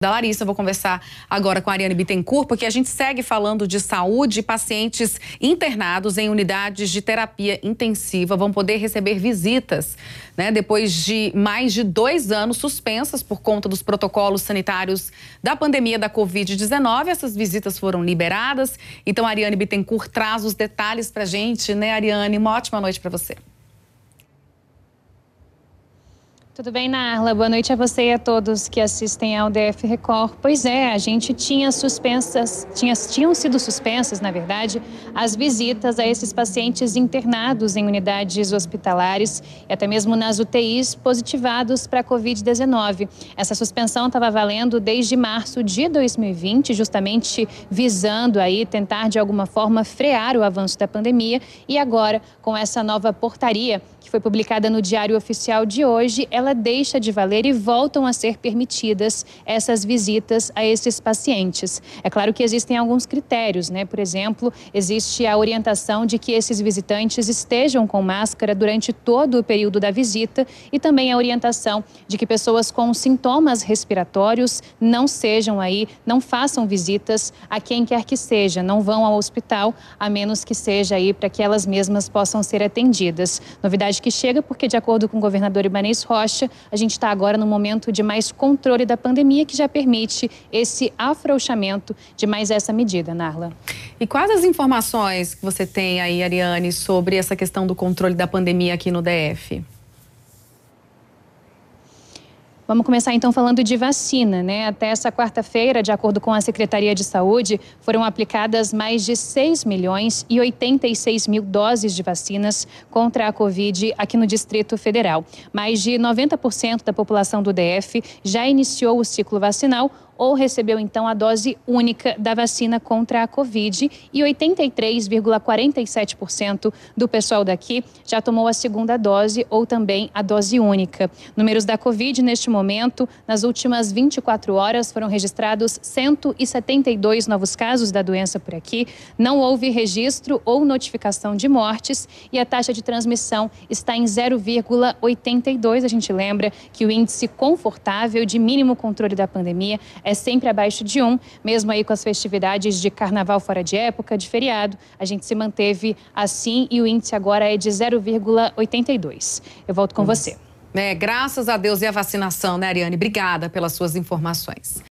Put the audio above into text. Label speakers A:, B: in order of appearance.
A: da Larissa. Eu vou conversar agora com a Ariane Bittencourt, porque a gente segue falando de saúde. Pacientes internados em unidades de terapia intensiva vão poder receber visitas, né? Depois de mais de 2 anos suspensas por conta dos protocolos sanitários da pandemia da Covid-19, essas visitas foram liberadas. Então, a Ariane Bittencourt traz os detalhes pra gente, né, Ariane? Uma ótima noite para você.
B: Tudo bem, Narla? Boa noite a você e a todos que assistem ao DF Record. Pois é, a gente tinham sido suspensas, na verdade, as visitas a esses pacientes internados em unidades hospitalares e até mesmo nas UTIs positivados para a Covid-19. Essa suspensão estava valendo desde março de 2020, justamente visando aí tentar de alguma forma frear o avanço da pandemia, e agora, com essa nova portaria que foi publicada no Diário Oficial de hoje, ela deixa de valer e voltam a ser permitidas essas visitas a esses pacientes. É claro que existem alguns critérios, né? Por exemplo, existe a orientação de que esses visitantes estejam com máscara durante todo o período da visita e também a orientação de que pessoas com sintomas respiratórios não façam visitas a quem quer que seja, não vão ao hospital, a menos que seja aí para que elas mesmas possam ser atendidas. Novidade que chega porque, de acordo com o governador Ibanez Rocha, a gente está agora no momento de mais controle da pandemia, que já permite esse afrouxamento de mais essa medida, Narla.
A: E quais as informações que você tem aí, Ariane, sobre essa questão do controle da pandemia aqui no DF?
B: Vamos começar então falando de vacina, né? Até essa quarta-feira, de acordo com a Secretaria de Saúde, foram aplicadas mais de 6.086.000 doses de vacinas contra a Covid aqui no Distrito Federal. Mais de 90% da população do DF já iniciou o ciclo vacinal ou recebeu então a dose única da vacina contra a Covid, e 83,47% do pessoal daqui já tomou a segunda dose ou também a dose única. Números da Covid neste momento: nas últimas 24 horas foram registrados 172 novos casos da doença por aqui, não houve registro ou notificação de mortes e a taxa de transmissão está em 0,82. A gente lembra que o índice confortável de mínimo controle da pandemia é sempre abaixo de 1, mesmo aí com as festividades de carnaval fora de época, de feriado, a gente se manteve assim e o índice agora é de 0,82. Eu volto com você.
A: Graças a Deus e a vacinação, né, Ariane? Obrigada pelas suas informações.